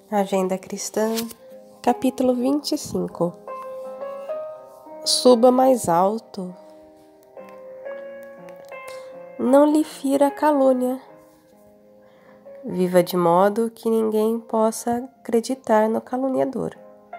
Agenda Cristã, capítulo 25. Suba mais alto. Não lhe fira a calúnia. Viva de modo que ninguém possa acreditar no caluniador.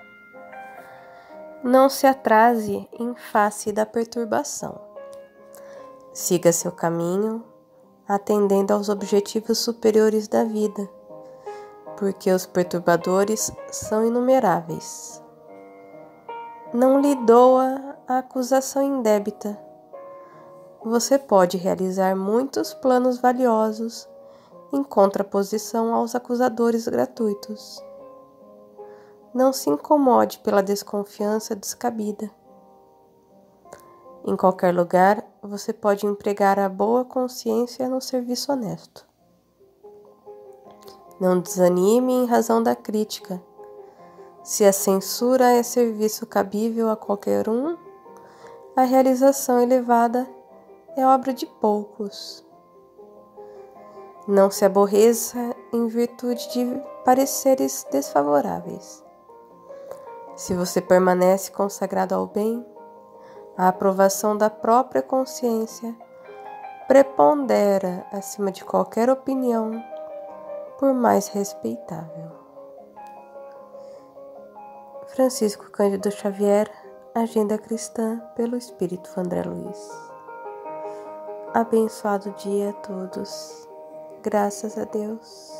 Não se atrase em face da perturbação. Siga seu caminho, atendendo aos objetivos superiores da vida, porque os perturbadores são inumeráveis. Não lhe doa a acusação indébita. Você pode realizar muitos planos valiosos em contraposição aos acusadores gratuitos. Não se incomode pela desconfiança descabida. Em qualquer lugar, você pode empregar a boa consciência no serviço honesto. Não desanime em razão da crítica. Se a censura é serviço cabível a qualquer um, a realização elevada é obra de poucos. Não se aborreça em virtude de pareceres desfavoráveis. Se você permanece consagrado ao bem, a aprovação da própria consciência prepondera acima de qualquer opinião, por mais respeitável. Francisco Cândido Xavier, Agenda Cristã, pelo Espírito André Luiz. Abençoado dia a todos. Graças a Deus.